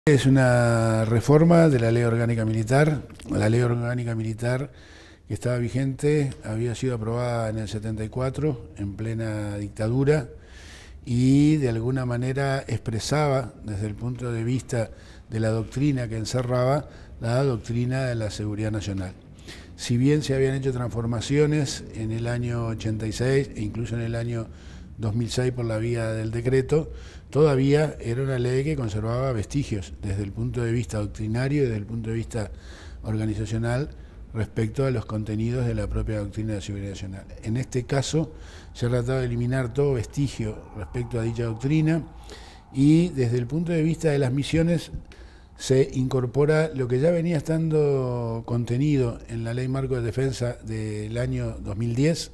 Es una reforma de la Ley Orgánica Militar. La Ley Orgánica Militar que estaba vigente había sido aprobada en el 74, en plena dictadura, y de alguna manera expresaba, desde el punto de vista de la doctrina que encerraba, la doctrina de la seguridad nacional. Si bien se habían hecho transformaciones en el año 86 e incluso en el año 2006 por la vía del decreto, todavía era una ley que conservaba vestigios desde el punto de vista doctrinario y desde el punto de vista organizacional respecto a los contenidos de la propia doctrina de seguridad nacional. En este caso se trataba de eliminar todo vestigio respecto a dicha doctrina y desde el punto de vista de las misiones se incorpora lo que ya venía estando contenido en la Ley Marco de Defensa del año 2010,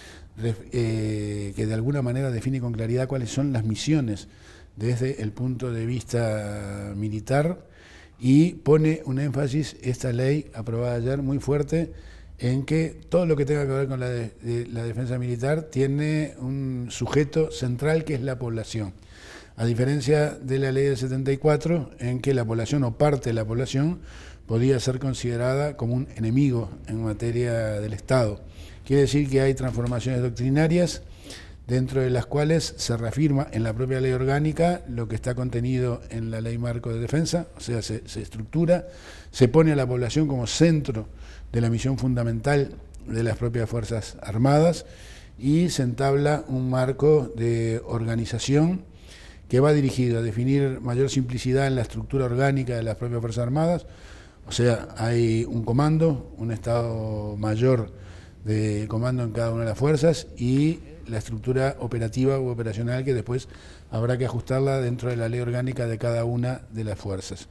que de alguna manera define con claridad cuáles son las misiones desde el punto de vista militar y pone un énfasis, esta ley aprobada ayer, muy fuerte en que todo lo que tenga que ver con la defensa militar tiene un sujeto central que es la población. A diferencia de la ley del 74, en que la población o parte de la población podía ser considerada como un enemigo en materia del Estado. Quiere decir que hay transformaciones doctrinarias dentro de las cuales se reafirma en la propia ley orgánica lo que está contenido en la ley marco de defensa, o sea, se estructura, se pone a la población como centro de la misión fundamental de las propias Fuerzas Armadas y se entabla un marco de organización que va dirigido a definir mayor simplicidad en la estructura orgánica de las propias Fuerzas Armadas, o sea, hay un comando, un Estado Mayor de comando en cada una de las fuerzas y la estructura operativa u operacional que después habrá que ajustarla dentro de la ley orgánica de cada una de las fuerzas.